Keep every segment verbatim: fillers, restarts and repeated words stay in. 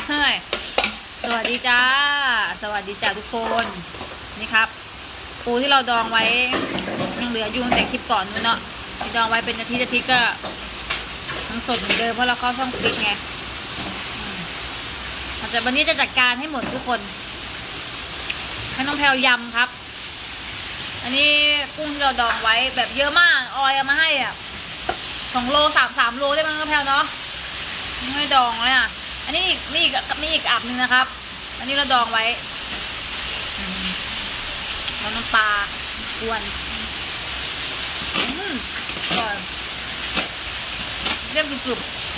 เฮ้ยสวัสดีจ้าสวัสดีจ้าทุกคนนี่ครับปูที่เราดองไว้ยังเหลืออยู่ตั้งแต่คลิปก่อนนู้นเนาะที่ดองไว้เป็นอาทิตย์อาทิตย์ก็ยังสดเหมือนเดิมเพราะเราเข้าช่องฟิตไงแต่วันนี้จะจัดการให้หมดทุกคนให้น้องแพลวยำครับอันนี้กุ้งที่เราดองไว้แบบเยอะมากออยเอามาให้อ่ะสองโลสามสามโลได้มั้งน้องแพลวเนาะไม่ดองเลยอ่ะอันนี้มีอีกมีอีกอับหนึ่งนะครับอันนี้เราดองไว้แล้วน้ำปลาอ้วนก่อนเรียบกรุบ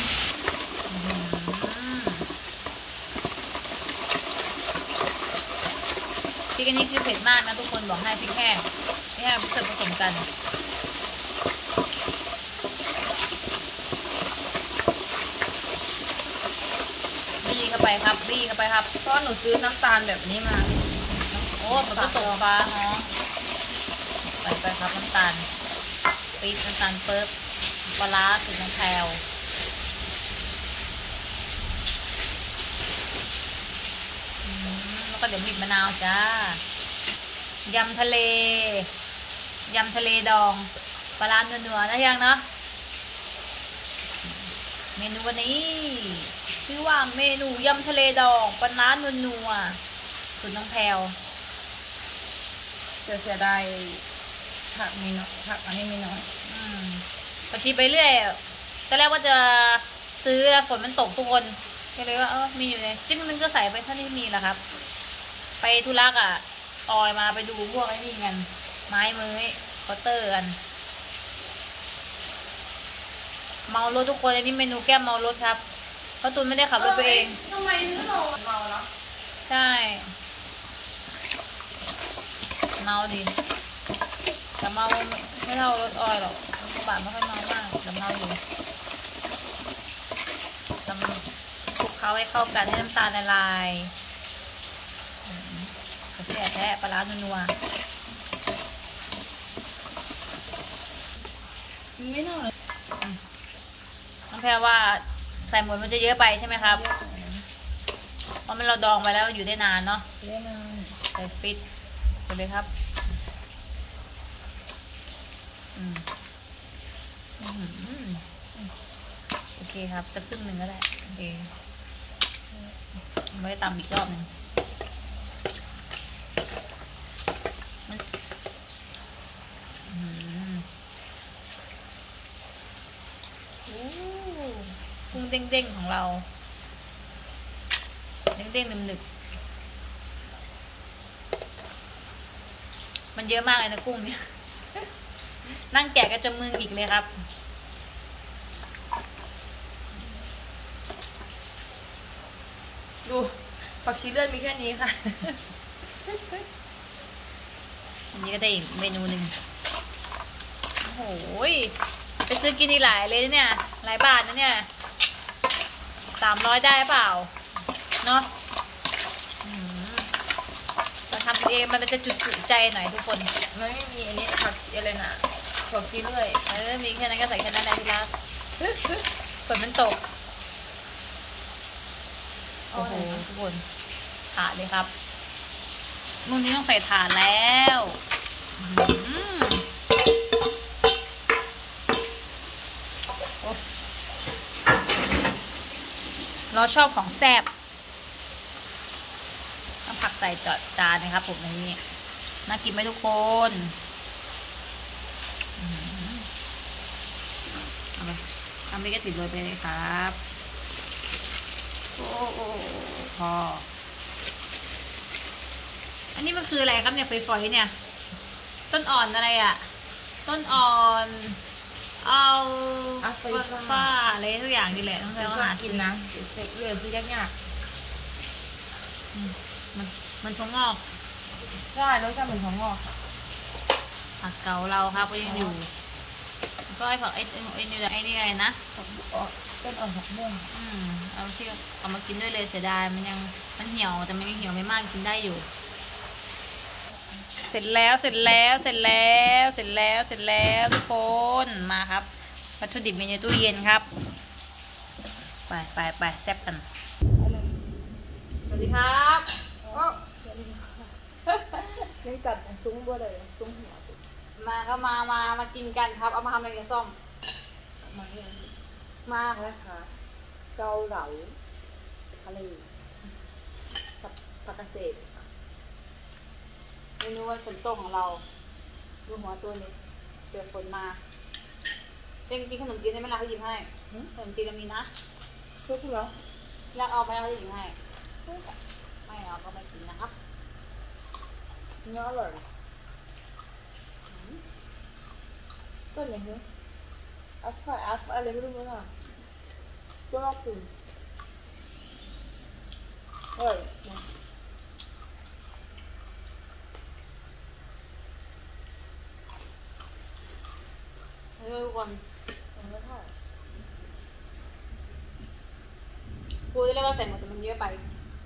พริกอันนี้คือเผ็ดมากนะทุกคนบอกให้พริกแห้งพริกแห้งผสมผสมกันบี้เข้าไปครับบี้เข้าไปครับเพราะหนูซื้อน้ำตาลแบบนี้มาโอ้มันก็ตกฟ้าเนาะใส่ไปครับน้ำตาลปี๊บน้ำตาลเปิ๊บปลาร้าสูตรน้ำแพลวแล้วก็เดี๋ยวบีบมะนาวจ้ายำทะเลยำทะเลดองปลาร้าเนื้อๆนะยังเนาะเมนูวันนี้ชื่อว่าเมนูยำทะเลดองปลาร้าเนื้อๆสูตรน้องแพลวเสียเสียดายผักมีน้อยผักอันนี้มีน้อยอืมพอชีไปเรื่อยตอนแรกว่าจะซื้อแล้วฝนมันตกทุกคนก็เลยว่าเออมีอยู่ในจิ้มมันก็ใส่ไปเท่าที่มีแหละครับไปธุระอ่ะออยมาไปดูพวกไอ้นี่กันไม้มือเคาน์เตอร์กันเมารถทุกคนอันนี้เมนูแก้มเมารถครับเพราะตูนไม่ได้ขับรถไปเองทำไมนึกเราเมาแล้วใช่เมาดิแต่เมาไม่เท่ารถออยหรอกกระบะไม่ค่อยเมามากแต่เมาอยู่ทำคลุกเคล้าให้เข้ากันให้น้ำตาลละลายกระเทียมแท้ปลาร้านัวไม่น่าเลยน้องแพรว่าใส่หมดมันจะเยอะไปใช่ไหมครับเพราะมันเราดองไว้แล้วอยู่ได้นานเนาะได้นานใส่ฟิตไปเลยครับอืมโอเคครับจะครึ่งหนึ่งก็ได้โอเคไม่ได้ตำอีกรอบหนึ่งกุ้งเด้งๆของเราเด้งๆหนึบๆมันเยอะมากเลยนะกุ้งเนี่ยนั่งแกะก็จะมึนอีกเลยครับดูผักชีเลือดมีแค่นี้ค่ะอันนี้ก็ได้อีกเมนูหนึ่งโอ้โหไปซื้อกินอีหลายเลยเนี่ยหลายบาทนะเนี่ยสามร้อยได้เปล่าเนาะเราทำเองมันจะจุดจุใจหน่อยทุกคนไม่มีอันนี้ผักอะไรนะผักชีเลื่อยเออมีแค่นั้นก็ใส่แค่นั้นแหละที่รักฝนมันตกโอ้โหทุกคนถาดเลยครับรุ่นนี้ต้องใส่ถาดแล้วเราชอบของแซ่บต้องผักใส่จอดจานนะครับผมในนี้น่ากินไหมทุกคนเอาไปทำไปก็ติดเลยไปเลยครับโอ้โอ้พออันนี้มันคืออะไรครับเนี่ยฝอยๆเนี่ยต้นอ่อนอะไรอ่ะต้นอ่อนเอาฟ้าอะไรทุกอย่างดีแหละต้องใช้ว่าหากินนะเด็กเรียนที่ยากๆมันมันถั่วงอกใช่รสชาติเหมือนถั่วงอกผักเก๋าเราครับก็ยังอยู่ก็ไอ้ผักไอ้ไอ้นี่ไอ้นี่อะไรนะต้นอ่อนผักม่วงอืมเอาที่เอามากินด้วยเลยเสียดายมันยังมันเหี่ยวแต่มันยังเหี่ยวไม่มากกินได้อยู่เสร็จแล้วเสร็จแล้วเสร็จแล้วเสร็จแล้วเสร็จแล้วทุกคนมาครับวัตถุดิบมีในตู้เย็นครับไปไปไปแซ่บกันดีครับยังจัดซุ้งบัวเลยซุ้งหัวมาก็มามามากินกันครับเอามาทำอะไรกันส้มมาเนี่ยมานะคะเกาเหลาทะเลผัดผักเกษตรเมนูวันฝนตกของเราดูหัวตัวนี้เปียกฝนมาเต็งกินขนมจีนได้ไหมล่ะเขาหยิบให้ขนมจีนเรามีนะทุกเหรออยากเอาไปเขาหยิบให้ไม่เอาก็ไม่กินนะครับเนื้ออร่อยต้นอย่างนี้อัฟไฟอัฟอะไรไม่รู้มั้งอ่ะก็รอบกลุ่มอร่อยนะเฮ้ยทุกคนยังไม่ทอดพูดได้เลยว่าใส่หมดแต่มันเยอะไป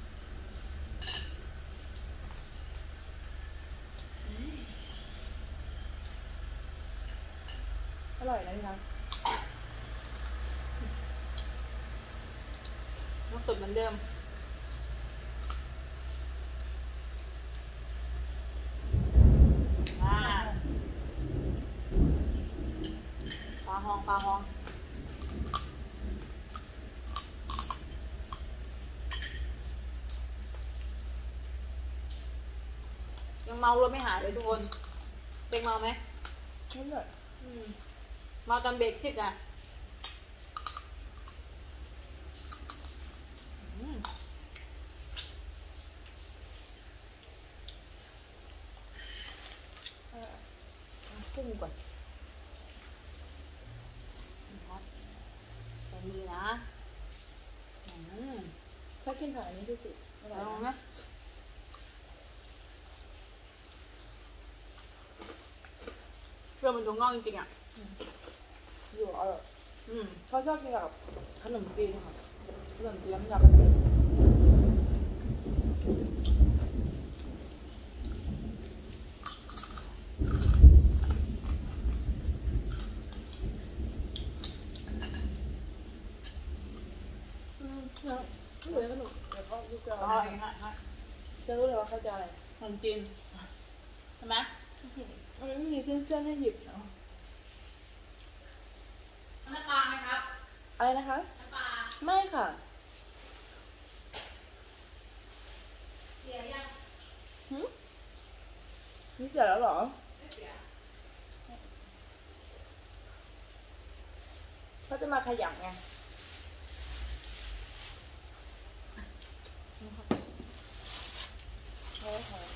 อร่อยนะพี่นะน้ำสดเหมือนเดิมอ่าปลาหองปลาหองยังเมารถไม่หายเลยทุกคนเป็นเมาไหมไม่เหนื่อยอืมเมาตอนเบรกชิกอ่ะอืมเออกุ้งก่อนครับแต่มีนะอืมถ้ากินผักอันนี้ที่สุดอร่อยลองนะนะเรื่องมันถั่วงอกจริงๆอ่ะอยู่อร่อยอืมเขาชอบกินกับขนมจีนค่ะขนมจีนน้ำยาแบบนี้อืมเนาะไม่เหลือขนมเดี๋ยวเขาดูจะอเอาร่อยอะไรฮะฮะจะรู้เลยว่าเขาจะอะไรขนมจีนใช่ไหมมันไม่มีเส้นๆให้หยิบเนาะน้ำปลาไหมครับอะไรนะคะน้ำปลาไม่ค่ะเสียยังหึนี่เสร็จแล้วเหรอไม่เสียเขาจะมาขยำไงเขาหอม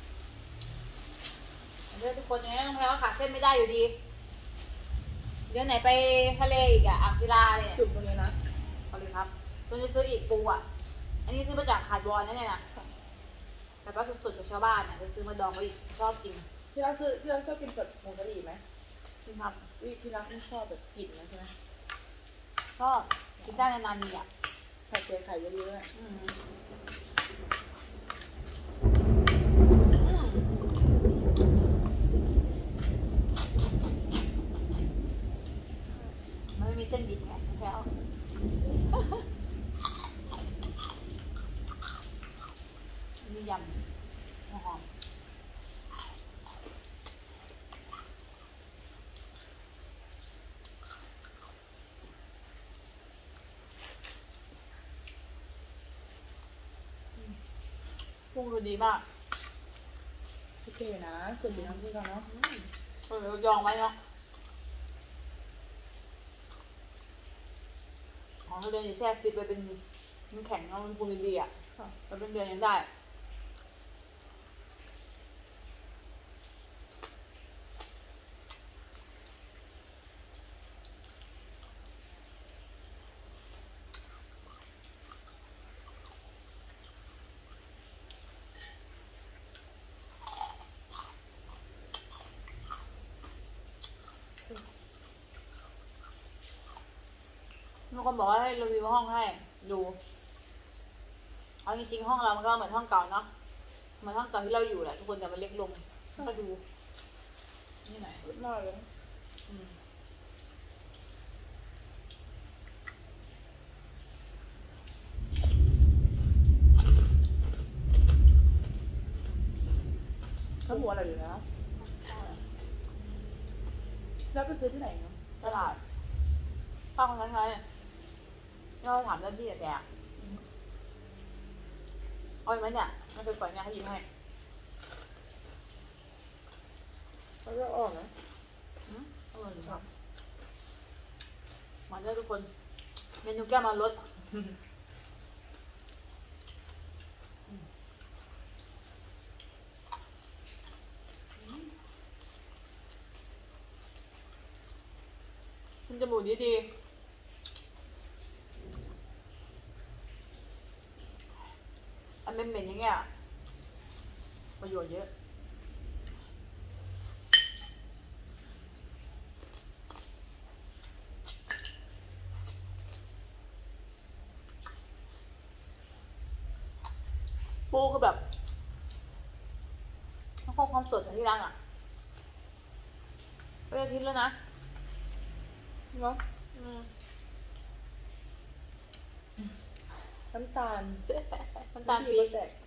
เดี๋ยวทุกคนเนี่ยต้องแปลว่าขาดเส้นไม่ได้อยู่ดี เดี๋ยวไหนไปทะเลอีกอ่ะอ่างศิลาเนี่ยจุ่มตรงนี้นะเอาเลยครับตัวจะซื้ออีกปูอ่ะ อันนี้ซื้อมาจากหาดวอนนั่นเนี่ยนะแต่ก็สดๆกับชาวบ้านอ่ะจะซื้อมาดองไว้อีกชอบกินที่เราซื้อที่เราชอบกินกับหมูกะหรี่ไหมกินครับวิที่รักไม่ชอบแบบกลิ่นนะใช่ไหมชอบกินได้นานๆนี่อ่ะไข่เจียวไข่เยอะๆอะอืมมันไม่มีเส้นดิบไงแถวนี่ยำหอมปรุงดูดีมากโอเคนะส่วนดีน้ำที่กันเนาะเออจองไว้เนาะของเราเดินอยู่แช่ฟิตไปเป็นมันแข็งเนาะมันปรุงดีๆอ่ะค่ะมันเป็นเดือนยังได้มีคนบอกว่าให้รีวิวห้องให้ดูเอาจริงๆห้องเรามันก็เหมือนห้องเก่าเนาะเหมือนห้องเก่าที่เราอยู่แหละทุกคนแต่มันเล็กลงก็ดูนี่หน่อยรสมากเลยอืมอร่อยอยู่นะแล้วไปซื้อที่ไหนเนาะตลาดป้าคนนั้นไงเราถามเจ้าที่แกเอาไหมเนี่ยมันเป็นฝอยงาให้ยิ้มให้เขาจะออกนะอืมอร่อยครับมาได้ทุกคนเมนูแก้มาลดคุณจมูกดีดีอันเป็นเหม็นอย่างเงี้ยประโยชน์เยอะปูคือแบบมันคงความสดของที่ร้านอ่ะเป็นอาทิตย์แล้วนะเนาะอืมน้ำตาลน้ำตาลปี๊บแตก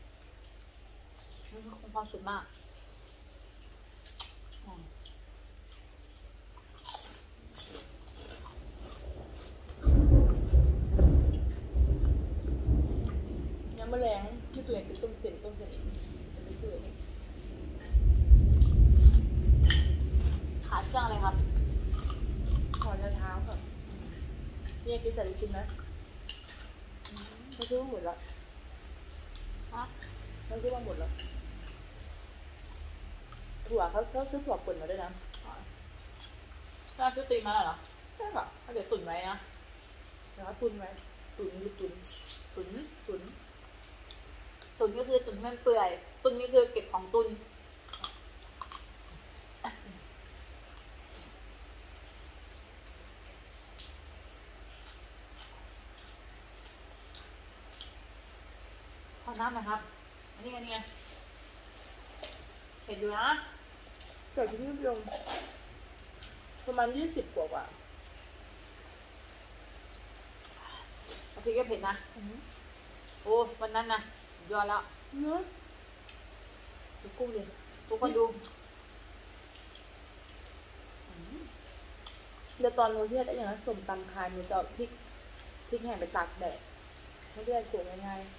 มันคงความสดมากอืมยำแมลงที่ตัวเองกินต้มเส้นต้มเส้นอีกจะไปซื้อนี่ขาดเครื่องอะไรครับหอมเท้าค่ะนี่กินใส่ลูกชิ้นไหมเขาซื้อมาหมดละฮะเขาซื้อมาหมดแล้วถั่วเขาเขาซื้อถั่วป่นมาด้วยนะร้านซื้อตีนมาแล้วเหรอใช่ค่ะเอาเดี๋ยวตุ๋นไว้นะแล้วก็ตุนไว้ตุนหรือตุนตุ๋นตุนตุ๋นก็คือตุ๋นให้มันเปื่อยตุนนี่คือเก็บของตุนขอน้ำหนะครับ อันนี้ไงนี่ไงเผ็ดอยู่นะเกิดที่นิยมประมาณยี่สิบกว่ากว่าเอาพริกก็เผ็ดนะ โอ้วันนั้นนะยอดแล้วเนื้อดูกุ้งดิทุกคนดูเดี๋ยวตอนโนเทียได้อย่างนั้นสมตำคายมันจะเอาพริกพริกแห้งไปตากแดดไม่ได้ขวดง่าย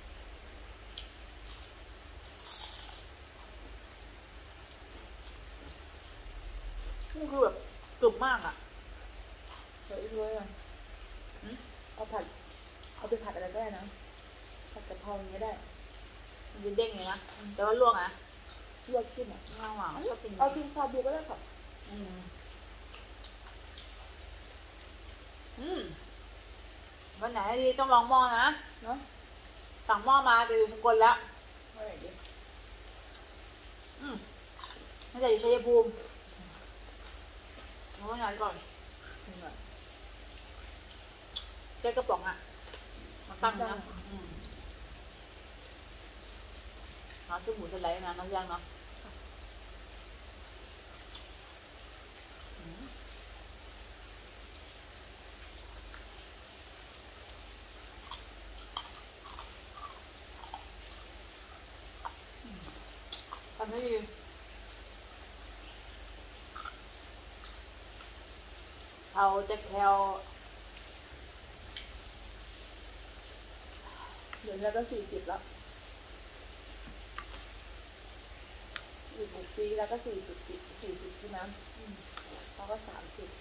กุ้งคือแบบกรึบมากอ่ะๆเฮ้ยด้วยอ่ะอืมเอาผัดเอาไปผัดอะไรก็ได้นะผัดกะเพราอย่างเงี้ยได้มันจะเด้งเลยนะแต่ว่าลวกอ่ะลวกขึ้นอ่ะง่ายหวานชอบกินเอากินชาบูก็ได้ค่ะอืมอืมวันไหนดีต้องลองหม้อนะเนาะสั่งหม้อมาจะอยู่สกลแล้วเอาอย่างนี้อืมน่าจะอยู่ชัยภูมิเอาไว้ไหนก่อนถึงอ่ะเจ๊กระป๋องอ่ะ มาตั้งนะอืมเอาซื้อหมูสไลด์นะน้ำยางเนาะอืมทำให้ดีเอาจะแคลเดี๋ยวแล้วก็สี่สิบแล้วอีกหกปีแล้วก็สี่สิบสี่สิบใช่ไหมอืมแล้วก็สามสิบ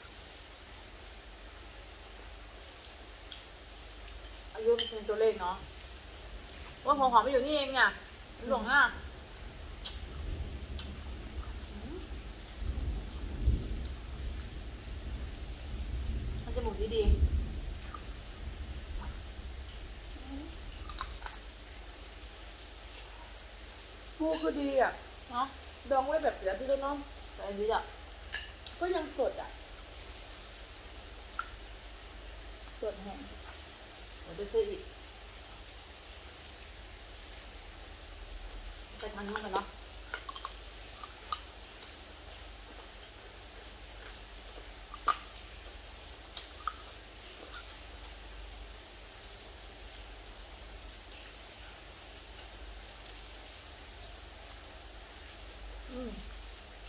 อายุเป็นตัวเลขเนาะว่าผมหอมไปอยู่นี่เองเนี่ยหลงอ่ะมันจมูกดีดีปูคือดีอ่ะเนาะดองไว้แบบเดี๋ยวที่เราน้องแต่อันนี้อ่ะก็ยังสดอ่ะสดแห้งเดี๋ยวไปซื้ออีกไปทางนู้นกันเนาะ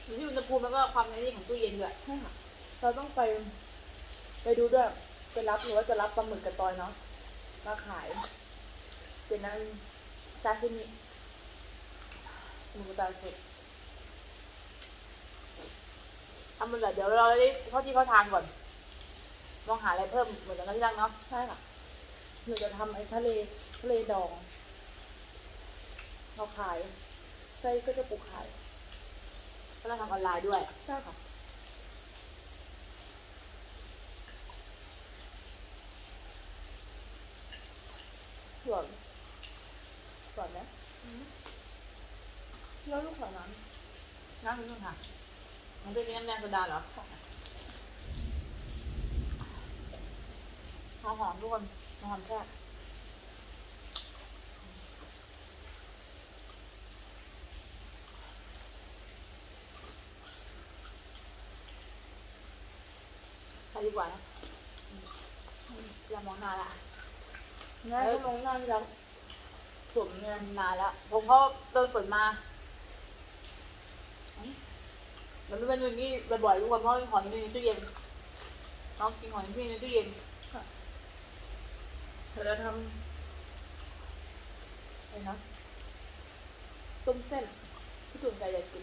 อยู่ที่อุณหภูมิแล้วก็ความในนี่ของตู้เย็นด้วยใช่ค่ะ เราต้องไป ไปดูด้วยไปรับหรือว่าจะรับปลาหมึกกับตอยเนาะมาขาย เป็นนั้นซาซิมิหมูตาเสร็จทำมันเลยเดี๋ยวเราได้เข้าที่เข้าทางก่อนลองหาอะไรเพิ่มเหมือนกันที่รักเนาะใช่ค่ะหนูจะทำไอ้ทะเลทะเลดองเราขายไส้ก็จะปลูกขายก็เราทำออนไลน์ด้วยใช่ค่ะส่วนส่วนนะแล้วลูกขอน้ำน้ำนี่ค่ะมันเป็นน้ำแดงโซดาเหรอหอมหอมทุกคนหอมแค่ไปดีกว่านะอย่ามองนานละง่ายก็มองหน้าที่รักสวมเงินนานแล้วผมเขาโดนฝนมามันไม่เป็นอย่างนี้บ่อยๆทุกคนเพราะกินของอยู่ในตู้เย็นน้องกินของอยู่ในตู้เย็นเดี๋ยวเราทำอะไรนะต้มเส้นพี่ตุ๋นไก่อยากกิน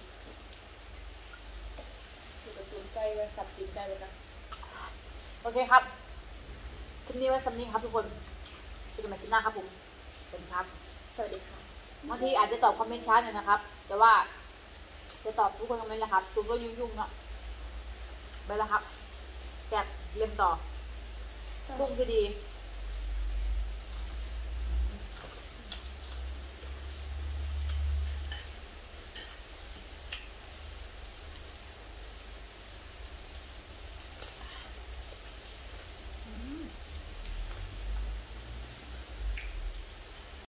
เดี๋ยวจะตุ๋นไก่ไว้สับตุ๋นไก่ไว้นะโอเคครับคลิปนี้ไว้สำนี้ครับทุกคนเจอกันใหม่คลิปหน้าครับผมสวัสดีครับสวัสดีค่ะบางทีอาจจะตอบคอมเมนต์ช้าหน่อยนะครับ แต่ว่าจะตอบทุกคนคอมเมนต์แหละครับตูนก็ยุ่งๆเนาะไปแล้วครับแจกเรียนต่อใช่พุ่งคือดีใ